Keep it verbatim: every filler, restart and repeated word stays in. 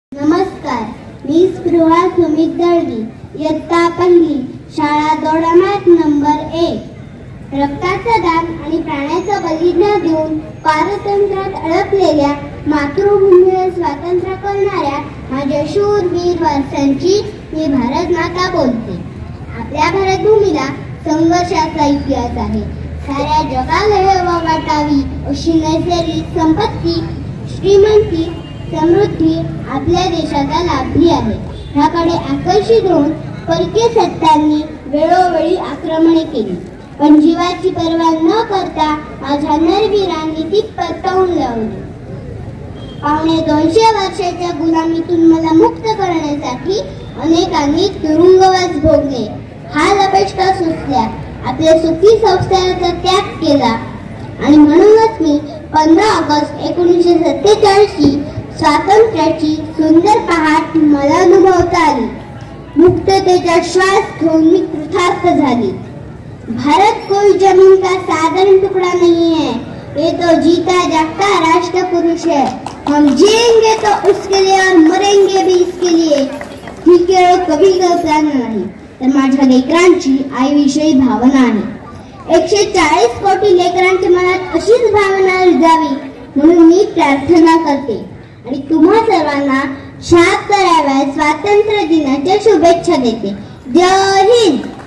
नमस्कार, मी स्पृहा सुमित दळवी, इयत्ता पहिली, शाळा दोडामार्ग नंबर एक. रक्ताचं दान आणि प्राण्याचं बलिदान देऊन पारतंत्र्यात अडकलेल्या मातृभूमीवर स्वातंत्र्य करणाऱ्या माझ्या शूरवीर वारसांची मी भारत माता बोलते. आपल्या भारत भूमीला संघर्षाचा इतिहास आहे. साऱ्या जगाला हेवा वाटावी अशी नैसर्गिक संपत्ती, श्रीमंती, समृद्धी आपल्या देशाला लाभली आहे. ह्याकडे आकर्षित होऊन परकीय सत्तांनी वेळोवेळी आक्रमणे केली, पण जीवाची पर्वा न करता माझ्या नरवीरांनी ती परतवून लावली. पावणे दोनशे वर्षाच्या गुलामीतून मला मुक्त करण्यासाठी अनेकांनी तुरुंगवास भोगले, हाल अपेष्टा सोसल्या, आपल्या सुखी संसाराचा त्याग केला. आणि म्हणूनच मी पंधरा ऑगस्ट एकोणीसशे सत्तेचाळीस स्वातंत्र्याची सुंदर पहाट मला अनुभवता आली. मुक्ततेचा श्वास घेऊन मी कृतार्थ झाली. भारत कोई जमीन का साधारण टुकड़ा नहीं है, ये तो जीता जागता राष्ट्र पुरुष है. हम जिएंगे तो उसके लिए और मरेंगे भी इसके लिए. ही केवळ कवी कल्पना नाही, तर माझ्या लेकरांची आईविषयी भावना आहे. एकशे चाळीस कोटी लेकरांच्या मनात अशीच भावना रुजावी म्हणून मी प्रार्थना करते आणि तुम्हा सर्वांना शहात्तराव्या स्वातंत्र्य दिनाच्या शुभेच्छा देते. जय हिंद.